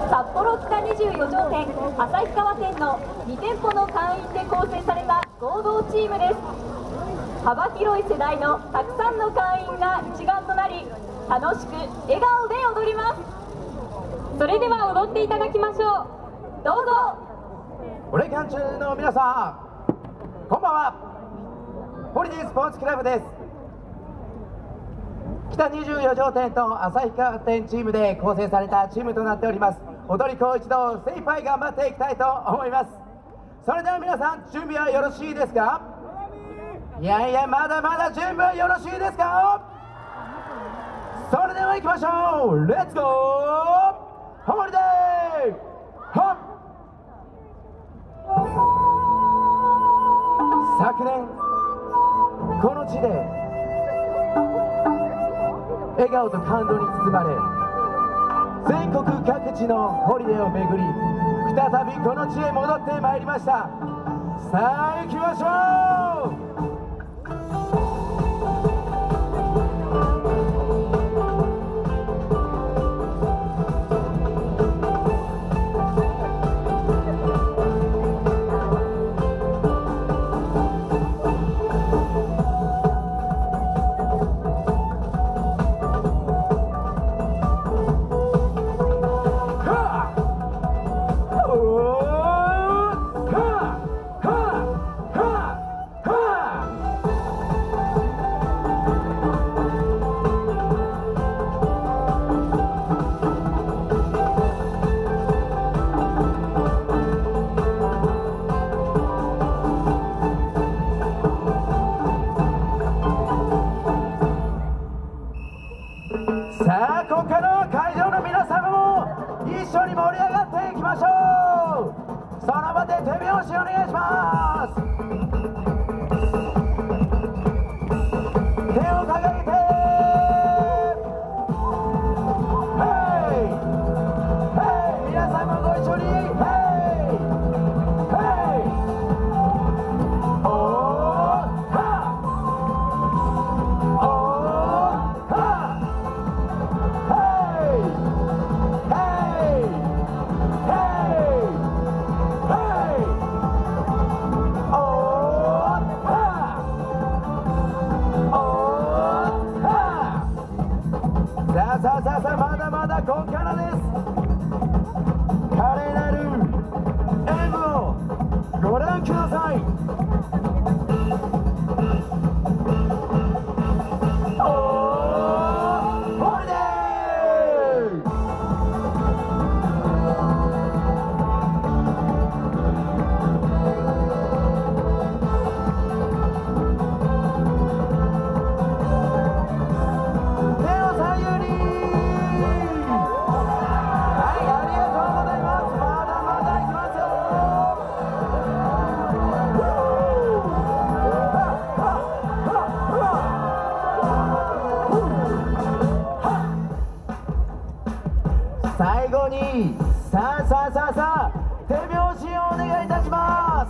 札幌北24条店、旭川店の2店舗の会員で構成された合同チームです。幅広い世代のたくさんの会員が一丸となり、楽しく笑顔で踊ります。それでは踊っていただきましょう。どうぞ。 ブレイキャン中の皆さん、こんばんは。ホリデースポーツクラブです。北24条店と旭川店チームで構成されたチームとなっております。踊り子一同精一杯頑張っていきたいと思います。それでは皆さん、準備はよろしいですか？いやいや、まだまだ準備はよろしいですか？それでは行きましょう。レッツゴーホリデーホッ。昨年この地で笑顔と感動に包まれ、全国各地のホリデーを巡り、再びこの地へ戻ってまいりました。さあ行きましょう。さあ、ここから会場の皆様も一緒に盛り上がっていきましょう。その場で手拍子お願いします。手を掲げて、ヘイヘイ、皆さんもご一緒に、ヘイヘイ、おーはおーは。さあ、まだまだここからです。華麗なる演舞をご覧ください。最後にさあ手拍子をお願いいたします。